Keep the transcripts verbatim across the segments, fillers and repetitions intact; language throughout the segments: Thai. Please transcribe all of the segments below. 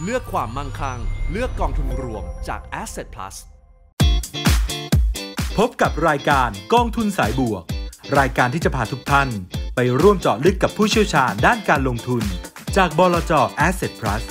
เลือกความมั่งคั่งเลือกกองทุนรวมจาก Asset Plus พบกับรายการกองทุนสายบวกรายการที่จะพาทุกท่านไปร่วมเจาะลึกกับผู้เชี่ยวชาญด้านการลงทุนจากบลจ. Asset Plus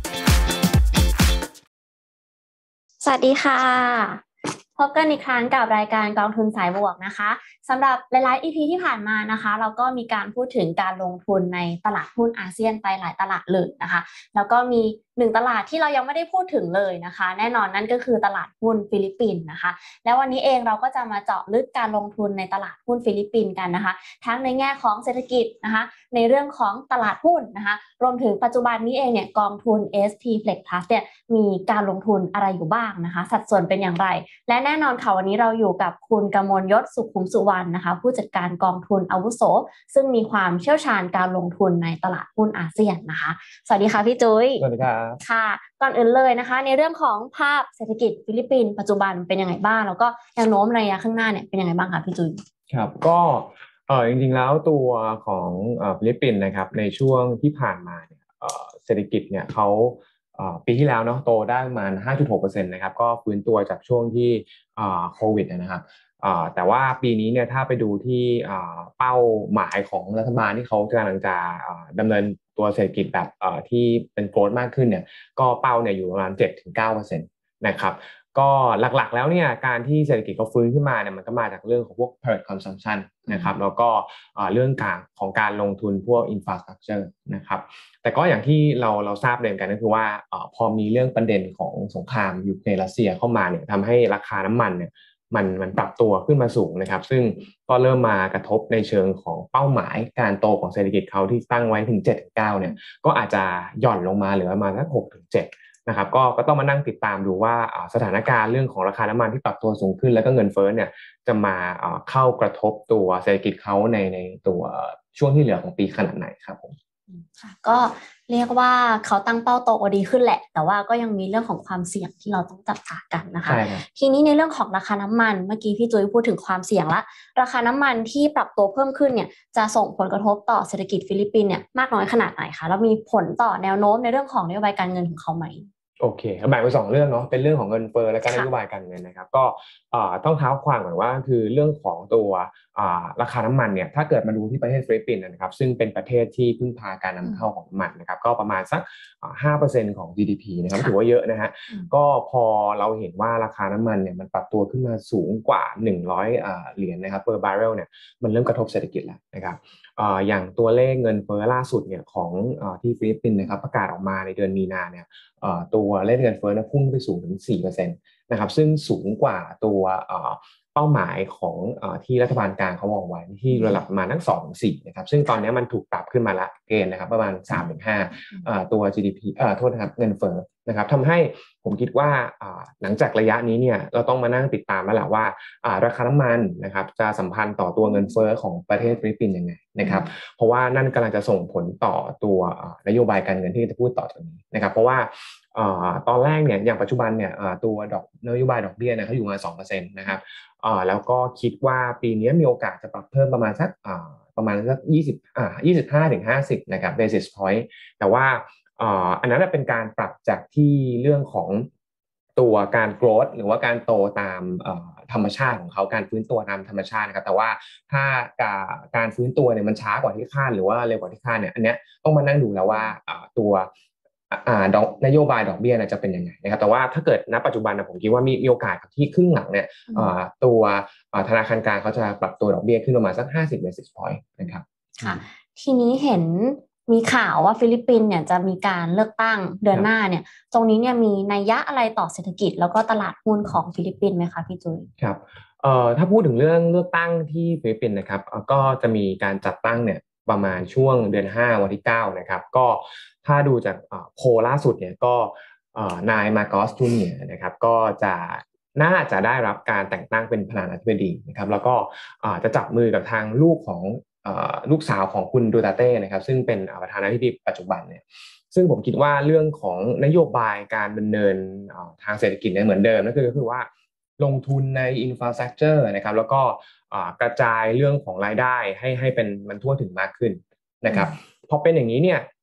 สวัสดีค่ะพบกันอีกครั้งกับรายการกองทุนสายบวกนะคะสำหรับหลายๆ อี พี ที่ผ่านมานะคะเราก็มีการพูดถึงการลงทุนในตลาดหุ้นอาเซียนไปหลายตลาดเลยนะคะแล้วก็มีหนึ่งตลาดที่เรายังไม่ได้พูดถึงเลยนะคะแน่นอนนั่นก็คือตลาดหุ้นฟิลิปปินส์นะคะแล้ววันนี้เองเราก็จะมาเจาะลึกการลงทุนในตลาดหุ้นฟิลิปปินส์กันนะคะทั้งในแง่ของเศรษฐกิจนะคะในเรื่องของตลาดหุ้นนะคะรวมถึงปัจจุบันนี้เองเนี่ยกองทุน เอส พี Flex Plus เนี่ยมีการลงทุนอะไรอยู่บ้างนะคะสัดส่วนเป็นอย่างไรและแน่นอนค่ะวันนี้เราอยู่กับคุณกมลยศสุขุมสุวรรณนะคะผู้จัดการกองทุนอาวุโสซึ่งมีความเชี่ยวชาญการลงทุนในตลาดหุ้นอาเซียนนะคะสวัสดีค่ะพี่จุ้ยสวัสดีครับค่ะก่อนอื่นเลยนะคะในเรื่องของภาพเศรษฐกิจฟิลิปปินส์ปัจจุบันเป็นยังไงบ้างแล้วก็แนวโน้มระยะข้างหน้าเนี่ยเป็นยังไงบ้างคะพี่จุ้ยครับก็เออจริงๆแล้วตัวของเอ่อฟิลิปปินส์นะครับในช่วงที่ผ่านมาเนี่ยเอ่อเศรษฐกิจเนี่ยเขาเอ่อปีที่แล้วเนาะโตได้ประมาณ ห้าจุดหกเปอร์เซ็นต์ นะครับก็ฟื้นตัวจากช่วงที่เอ่อโควิดนะครับเอ่อแต่ว่าปีนี้เนี่ยถ้าไปดูที่เอ่อเป้าหมายของรัฐบาลที่เขากำลังจะเอ่อดำเนินตัวเศรษฐกิจแบบเอ่อที่เป็นโกรธมากขึ้นเนี่ยก็เป้าเนี่ยอยู่ประมาณ เจ็ดถึงเก้าเปอร์เซ็นต์ นะครับก็หลักๆแล้วเนี่ยการที่เศรษฐกิจเขาฟื้นขึ้นมาเนี่ยมันก็มาจากเรื่องของพวก private consumption นะครับแล้วก็เรื่องการของการลงทุนพวก infrastructure นะครับแต่ก็อย่างที่เราเราทราบเรียนกันก็คือว่าพอมีเรื่องประเด็นของสงครามยูเครนรัสเซียเข้ามาเนี่ยทำให้ราคาน้ำมันเนี่ยมันมันปรับตัวขึ้นมาสูงนะครับซึ่งก็เริ่มมากระทบในเชิงของเป้าหมายการโตของเศรษฐกิจเขาที่ตั้งไว้ถึง เจ็ดถึงเก้า เนี่ยก็อาจจะหย่อนลงมาเหลือประมาณสัก หกถึงเจ็ดนะครับก็ก็ต้องมานั่งติดตามดูว่าสถานการณ์เรื่องของราคาน้ำมันที่ปรับตัวสูงขึ้นแล้วก็เงินเฟ้อเนี่ยจะมาเข้ากระทบตัวเศรษฐกิจเขาในในตัวช่วงที่เหลือของปีขนาดไหนครับผมค่ะก็เรียกว่าเขาตั้งเป้าโตดีขึ้นแหละแต่ว่าก็ยังมีเรื่องของความเสี่ยงที่เราต้องจับตากันนะคะทีนี้ในเรื่องของราคาน้ำมันเมื่อกี้พี่จุ้ยพูดถึงความเสี่ยงละราคาน้ำมันที่ปรับตัวเพิ่มขึ้นเนี่ยจะส่งผลกระทบต่อเศรษฐกิจฟิลิปปินส์เนี่ยมากน้อยขนาดไหนคะแล้วมีผลต่อแนวโน้มในเรื่องของนโยบายการเงินของเขาไหมโอเคแบ่งเป็นสองเรื่องเนาะเป็นเรื่องของเงินเฟ้อและการนโยบายการเงินนะครับก็ต้องเท้าความก่อนว่าคือเรื่องของตัวราคาน้ำมันเนี่ยถ้าเกิดมาดูที่ประเทศฟิลิปปินส์นะครับซึ่งเป็นประเทศที่พึ่งพาการนำเข้าของน้ำมันนะครับก็ประมาณสัก ห้าเปอร์เซ็นต์ ของ จี ดี พี นะครับถือว่าเยอะนะฮะก็พอเราเห็นว่าราคาน้ำมันเนี่ยมันปรับตัวขึ้นมาสูงกว่าหนึ่งร้อยเหรียญนะครับ per barrel เนี่ยมันเริ่มกระทบเศรษฐกิจแล้วนะครับอย่างตัวเลขเงินเฟ้อล่าสุดเนี่ยของที่ฟิลิปปินส์นะครับประกาศออกมาในเดือนมีนาเนี่ยตัวเลขเงินเฟ้อเนี่ยพุ่งไปสูงถึง สี่เปอร์เซ็นต์ นะครับซึ่งสูงกว่าตัวเป้าหมายของที่รัฐบาลกลางเขามองไว้ที่ระดับประมาณทั้ง สองถึงสี่ นะครับซึ่งตอนนี้มันถูกปรับขึ้นมาละเกณฑ์นะครับประมาณ สามถึงห้า ตัว จี ดี พี เอ่อโทษนะครับเงินเฟ้อนะครับทำให้ผมคิดว่าหลังจากระยะนี้เนี่ยเราต้องมานั่งติดตามแล้วแหละว่าราคาน้ำมันนะครับจะสัมพันธ์ต่อตัวเงินเฟ้อของประเทศฟิลิปปินส์ยังไงนะครับเพราะว่านั่นกำลังจะส่งผลต่อตัวนโยบายการเงินที่จะพูดต่อจากนี้นะครับเพราะว่าตอนแรกเนี่ยอย่างปัจจุบันเนี่ยตัวดอกนโยบายดอกเบี้ยเนี่ยเขาอยู่มา สองเปอร์เซ็นต์ นะครับแล้วก็คิดว่าปีนี้มีโอกาสจะปรับเพิ่มประมาณสักประมาณสักยี่สิบอ่ายี่สิบห้าถึงห้าสิบนะครับ basis point แต่ว่าอันนั้นเป็นการปรับจากที่เรื่องของตัวการ growth หรือว่าการโตตามธรรมชาติของเขาการฟื้นตัวตามธรรมชาตินะครับแต่ว่าถ้าการฟื้นตัวเนี่ยมันช้ากว่าที่คาดหรือว่าเร็วกว่าที่คาดเนี่ยอันเนี้ยต้องมานั่งดูแล้วว่าตัวนโยบายดอกเบี้ยจะเป็นยังไงนะครับแต่ว่าถ้าเกิดณปัจจุบันนะผมคิดว่ามีโอกาสที่ครึ่งหลังเนี่ยตัวธนาคารกลางเขาจะปรับตัวดอกเบี้ยขึ้นประมาณสักห้าสิบ basis point นะครับค่ะทีนี้เห็นมีข่าวว่าฟิลิปปินส์เนี่ยจะมีการเลือกตั้งเดือนหน้าเนี่ยตรงนี้เนี่ยมีนัยยะอะไรต่อเศรษฐกิจแล้วก็ตลาดหุ้นของฟิลิปปินส์ไหมคะพี่จุ้ยครับเอ่อถ้าพูดถึงเรื่องเลือกตั้งที่ฟิลิปปินส์นะครับก็จะมีการจัดตั้งเนี่ยประมาณช่วงเดือนห้าวันที่เก้านะครับก็ถ้าดูจากโพลล่าสุดเนี่ยก็นายมาโกสจูเนียร์นะครับก็จะน่าจะได้รับการแต่งตั้งเป็นประธานาธิบดีนะครับแล้วก็จะจับมือกับทางลูกของลูกสาวของคุณดูเตอร์เต้นะครับซึ่งเป็นประธานาธิบดีปัจจุบันเนี่ยซึ่งผมคิดว่าเรื่องของนโยบายการดำเนินทางเศรษฐกิจเนี่ยเหมือนเดิมนั่นก็คือว่าลงทุนใน infrastructure นะครับแล้วก็กระจายเรื่องของรายได้ให้ให้เป็นมันทั่วถึงมากขึ้นนะครับพอเป็นอย่างนี้เนี่ย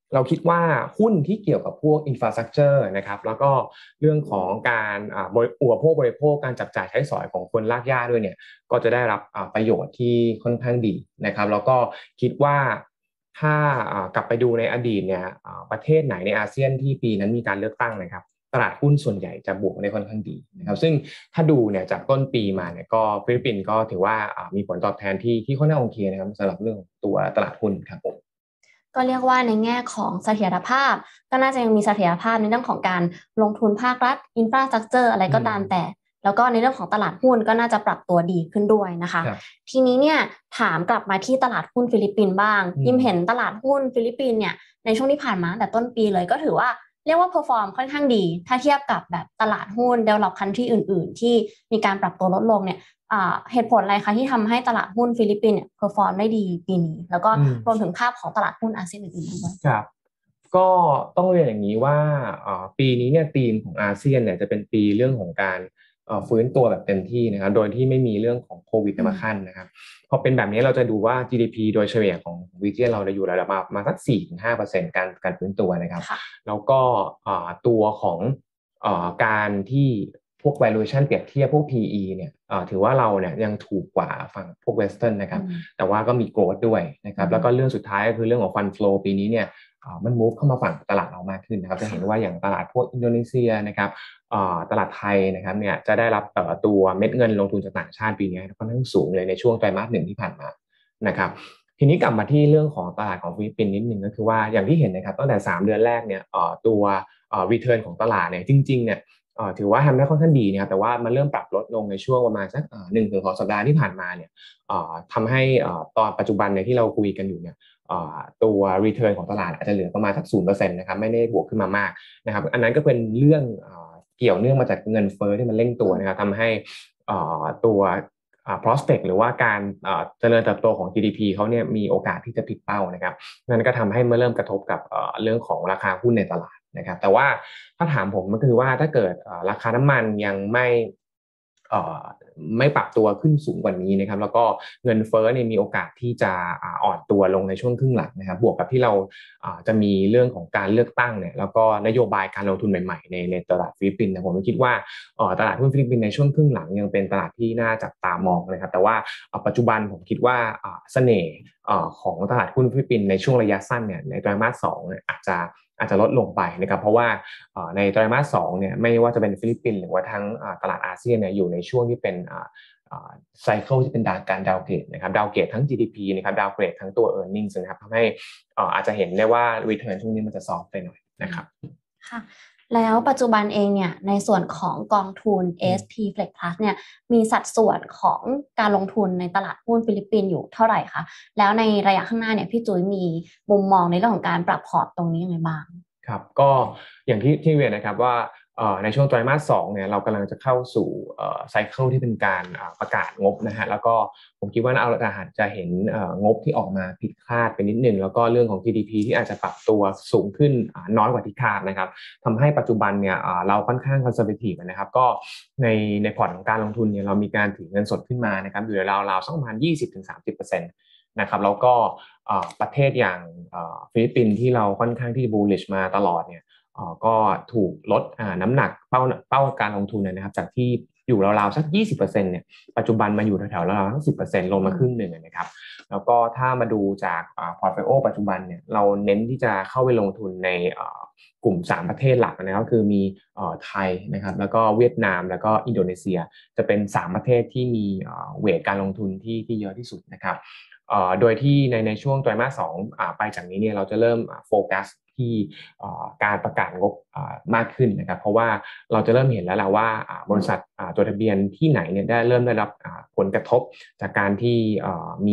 เราคิดว่าหุ้นที่เกี่ยวกับพวก infrastructure นะครับแล้วก็เรื่องของการอุปโภคบริโภคการจับจ่ายใช้สอยของคนรากหญ้าด้วยเนี่ยก็จะได้รับประโยชน์ที่ค่อนข้างดีนะครับแล้วก็คิดว่าถ้ากลับไปดูในอดีตเนี่ยประเทศไหนในอาเซียนที่ปีนั้นมีการเลือกตั้งนะครับตลาดหุ้นส่วนใหญ่จะบวกได้ค่อนข้างดีนะครับซึ่งถ้าดูเนี่ยจากต้นปีมาเนี่ยก็ฟิลิปปินส์ก็ถือว่ามีผลตอบแทนที่ที่ค่อนข้างโอเคนะครับสำหรับเรื่องตัวตลาดหุ้นครับผมก็เรียกว่าในแง่ของเสถียรภาพก็น่าจะยังมีเสถียรภาพในเรื่องของการลงทุนภาครัฐอินฟราสตรัคเจอร์อะไรก็ตามแต่แล้วก็ในเรื่องของตลาดหุ้นก็น่าจะปรับตัวดีขึ้นด้วยนะคะทีนี้เนี่ยถามกลับมาที่ตลาดหุ้นฟิลิปปินส์บ้างยิมเห็นตลาดหุ้นฟิลิปปินส์เนี่ยในช่วงที่ผ่านมาแต่ต้นปีเลยก็ถือว่าเรียกว่าเพอร์ฟอร์มค่อนข้างดีถ้าเทียบกับแบบตลาดหุ้น develop country อื่นๆที่มีการปรับตัวลดลงเนี่ยเหตุผลอะไรคะที่ทำให้ตลาดหุ้นฟิลิปปินส์เนี่ยเพอร์ฟอร์มได้ดีปีนี้แล้วก็รวมถึงภาพของตลาดหุ้นอาเซียนอื่นๆด้วยครับก็ต้องเรียนอย่างนี้ว่าปีนี้เนี่ยธีมของอาเซียนเนี่ยจะเป็นปีเรื่องของการฟื้นตัวแบบเต็มที่นะครับโดยที่ไม่มีเรื่องของโควิดมาขั้นนะครับพอเป็นแบบนี้เราจะดูว่า จี ดี พี โดยเฉลี่ยของวิเจียนเราจะอยู่ระดับมาสัก สี่ถึงห้าเปอร์เซ็นต์ การการฟื้นตัวนะครับแล้วก็ตัวของการที่พวก valuation เปรียบเทียบพวก พี อี เนี่ยถือว่าเราเนี่ยยังถูกกว่าฝั่งพวก Western นะครับแต่ว่าก็มี growth ด้วยนะครับแล้วก็เรื่องสุดท้ายก็คือเรื่องของ fund flow ปีนี้เนี่ยมัน move เข้ามาฝั่งตลาดเรามากขึ้นนะครับจะเห็นว่าอย่างตลาดพวกอินโดนีเซียนะครับตลาดไทยนะครับเนี่ยจะได้รับตัวเม็ดเงินลงทุนจากต่างชาติปีนี้ค่อนข้างสูงเลยในช่วงไตรมาสหนึ่งที่ผ่านมานะครับทีนี้กลับมาที่เรื่องของตลาดของฟิลิปปินส์นิดนึงก็คือว่าอย่างที่เห็นนะครับตั้งแต่สามเดือนแรกเนี่ยตัว return ของตลาดเนี่ยจริงๆเนี่ยถือว่าทำได้ค่อนข้างดีนะครับแต่ว่ามันเริ่มปรับลดลงในช่วงประมาณสักหนึ่งถึงสองสัปดาห์ที่ผ่านมาเนี่ยทำให้ตอนปัจจุบันเนี่ยที่เราคุยกันอยู่เนี่ยตัว return ของตลาดอาจจะเหลือประมาณสัก ศูนย์เปอร์เซ็นต์ นะครับไม่ได้บวกขึ้นมามากนะครับอันนั้นก็เป็นเรื่องเกี่ยวเนื่องมาจากเงินเฟ้อที่มันเร่งตัวนะครับทำให้ตัว prospect หรือว่าการเจริญเติบโตของ จี ดี พี เขาเนี่ยมีโอกาสที่จะผิดเป้านะครับนั่นก็ทำให้เมื่อเริ่มกระทบกับเรื่องของราคาหุ้นในตลาดนะครับแต่ว่าถ้าถามผมก็คือว่าถ้าเกิดราคาน้ำมันยังไม่ไม่ปรับตัวขึ้นสูงกว่านี้นะครับแล้วก็เงินเฟ้อเนี่ยมีโอกาสที่จะอ่อนตัวลงในช่วงครึ่งหลังนะครับบวกกับที่เราจะมีเรื่องของการเลือกตั้งเนี่ยแล้วก็นโยบายการลงทุนใหม่ๆในในตลาดฟิลิปปินส์นะผมคิดว่าตลาดหุ้นฟิลิปปินส์ในช่วงครึ่งหลังยังเป็นตลาดที่น่าจับตามองนะครับแต่ว่าปัจจุบันผมคิดว่าเสน่ห์ของตลาดหุ้นฟิลิปปินส์ในช่วงระยะสั้นเนี่ยในไตรมาสสองอาจจะอาจจะลดลงไปนะครับเพราะว่าในไตรมาสสองเนี่ยไม่ว่าจะเป็นฟิลิปปินส์หรือว่าทั้งตลาดอาเซียนเนี่ยอยู่ในช่วงที่เป็นไซเคิลที่เป็นการดาวเกรดนะครับดาวเกรดทั้ง จี ดี พี นะครับดาวเกรดทั้งตัว earnings นะครับทำให้อาจจะเห็นได้ว่า return ช่วงนี้มันจะซอฟต์ไปหน่อยนะครับค่ะแล้วปัจจุบันเองเนี่ยในส่วนของกองทุน เอ เอส พี Flex Plus เนี่ยมีสัดส่วนของการลงทุนในตลาดหุ้นฟิลิปปินส์อยู่เท่าไหร่คะแล้วในระยะข้างหน้าเนี่ยพี่จุ้ยมีมุมมองในเรื่องของการปรับพอร์ตตรงนี้ยังไงบ้างครับก็อย่างที่ที่เรียนนะครับว่าในช่วงไตรมาสสองเนี่ยเรากำลังจะเข้าสู่ไซเคิลที่เป็นการประกาศงบนะฮะแล้วก็ผมคิดว่าเราอาจจะเห็นงบที่ออกมาผิดคาดไปนิดนึงแล้วก็เรื่องของ จี ดี พี ที่อาจจะปรับตัวสูงขึ้นน้อยกว่าที่คาดนะครับทำให้ปัจจุบันเนี่ยเราค่อนข้างคอนเซอร์เวทีฟนะครับก็ในในพอร์ตของการลงทุนเนี่ยเรามีการถือเงินสดขึ้นมานะครับอยู่ราวๆสักประมาณ ยี่สิบถึงสามสิบเปอร์เซ็นต์ นะครับแล้วก็ประเทศอย่างฟิลิปปินส์ที่เราค่อนข้างที่ bullish มาตลอดเนี่ยก็ถูกลดน้ำหนักเป้าเป้าการลงทุนนะครับจากที่อยู่ราวๆสัก ยี่สิบเปอร์เซ็นต์ เนี่ยปัจจุบันมาอยู่แถวๆราวๆสัก สิบเปอร์เซ็นต์ ลงมาครึ่งหนึ่งนะครับแล้วก็ถ้ามาดูจากพอร์ตโฟลิโอปัจจุบันเนี่ยเราเน้นที่จะเข้าไปลงทุนในกลุ่มสามประเทศหลักนะครับคือมีไทยนะครับแล้วก็เวียดนามแล้วก็อินโดนีเซียจะเป็นสามประเทศที่มีเวทการลงทุนที่ที่เยอะที่สุดนะครับโดยที่ในในช่วงไตรมาสสองไปจากนี้เนี่ยเราจะเริ่มโฟกัสที่การประกาศงบมากขึ้นนะครับเพราะว่าเราจะเริ่มเห็นแล้วแหละว่าบริษัทจดทะเบียนที่ไหนเนี่ยได้เริ่มได้รับผลกระทบจากการที่มี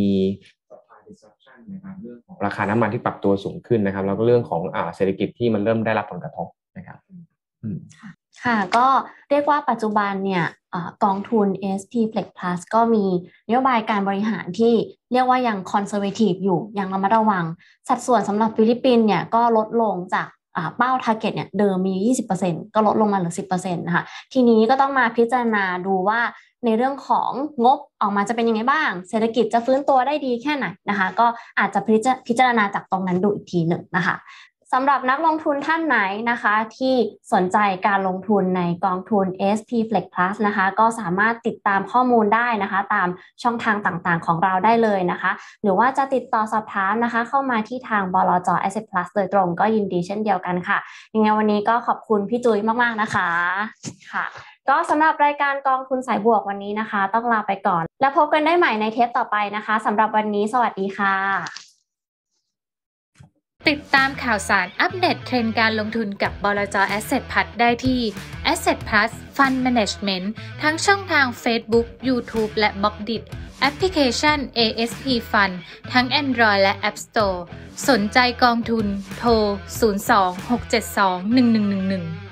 disruption นะครับเรื่องของราคาน้ำมันที่ปรับตัวสูงขึ้นนะครับแล้วก็เรื่องของเศรษฐกิจที่มันเริ่มได้รับผลกระทบนะครับค่ะก็เรียกว่าปัจจุบันเนี่ยกองทุน เอ เอส พี Flex Plus ก็มีนโยบายการบริหารที่เรียกว่ายังคอนเซอร์เวทีฟอยู่ยังระมัดระวังสัดส่วนสำหรับฟิลิปปินส์เนี่ยก็ลดลงจากเป้า target เนี่ยเดิมมี ยี่สิบเปอร์เซ็นต์ ก็ลดลงมาเหลือ สิบเปอร์เซ็นต์ นะคะทีนี้ก็ต้องมาพิจารณาดูว่าในเรื่องของงบออกมาจะเป็นยังไงบ้างเศรษฐกิจจะฟื้นตัวได้ดีแค่ไหนนะคะก็อาจจะพิจารณาจากตรงนั้นดูอีกทีหนึ่งนะคะสำหรับนักลงทุนท่านไหนนะคะที่สนใจการลงทุนในกองทุน เอ เอส พี Flex Plus นะคะก็สามารถติดตามข้อมูลได้นะคะตามช่องทางต่างๆของเราได้เลยนะคะหรือว่าจะติดต่อสอบถามนะคะเข้ามาที่ทางบลจ. Asset Plus โดยตรงก็ยินดีเช่นเดียวกันค่ะยังไงวันนี้ก็ขอบคุณพี่จุ้ยมากๆนะคะค่ะก็สำหรับรายการกองทุนสายบวกวันนี้นะคะต้องลาไปก่อนแล้วพบกันได้ใหม่ในเทปต่อไปนะคะสำหรับวันนี้สวัสดีค่ะติดตามข่าวสารอัปเดตเทรนด์การลงทุนกับบลจ. Asset Plus ได้ที่ Asset Plus Fund Management ทั้งช่องทาง Facebook, YouTube และ บล็อกดิท แอปพลิเคชัน เอ เอส พี Fund ทั้ง Android และ App Store สนใจกองทุนโทร ศูนย์ สอง หก เจ็ด สอง หนึ่ง หนึ่ง หนึ่ง หนึ่ง